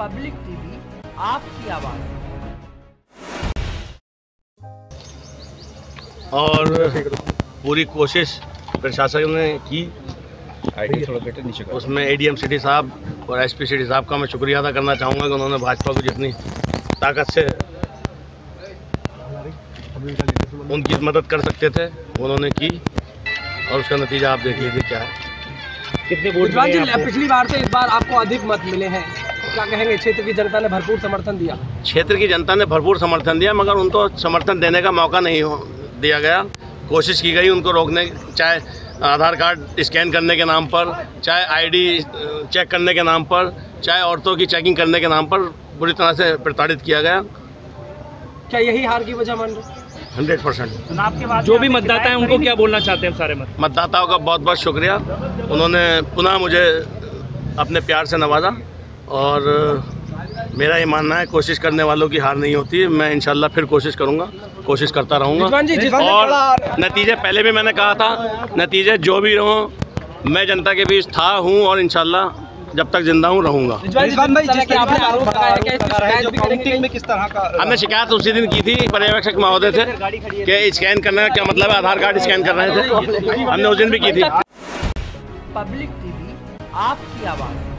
Public TV, आपकी आवाज़। और पूरी कोशिश प्रशासन ने की, उसमें एडीएम सिटी साहब और एसपी सिटी साहब का मैं शुक्रिया अदा करना चाहूँगा कि उन्होंने भाजपा को जितनी ताकत से उनकी मदद कर सकते थे उन्होंने की, और उसका नतीजा आप देख लीजिए क्या है। कितने वोट मिले? पिछली बार से इस बार आपको अधिक मत मिले हैं, क्या कहेंगे? क्षेत्र की जनता ने भरपूर समर्थन दिया। क्षेत्र की जनता ने भरपूर समर्थन दिया, मगर उनको समर्थन देने का मौका नहीं दिया गया। कोशिश की गई उनको रोकने, चाहे आधार कार्ड स्कैन करने के नाम पर, चाहे आईडी चेक करने के नाम पर, चाहे औरतों की चेकिंग करने के नाम पर बुरी तरह से प्रताड़ित किया गया। क्या यही हार की वजह मान रहे? 100%। जो भी मतदाता हैं उनको क्या बोलना चाहते हैं? सारे मतदाताओं का बहुत बहुत शुक्रिया, उन्होंने पुनः मुझे अपने प्यार से नवाजा, और मेरा ये मानना है कोशिश करने वालों की हार नहीं होती है। मैं इंशाल्लाह फिर कोशिश करूंगा, कोशिश करता रहूँगा, और नतीजे पहले भी मैंने कहा था, नतीजे जो भी हो मैं जनता के बीच था, हूँ, और इंशाल्लाह जब तक जिंदा हूँ रहूँगा। हमने शिकायत उसी दिन की थी पर्यवेक्षक महोदय से कि स्कैन करने का क्या मतलब है, आधार कार्ड स्कैन कर रहे थे, हमने उस दिन भी की थी। पब्लिक टीवी, आपकी आवाज़।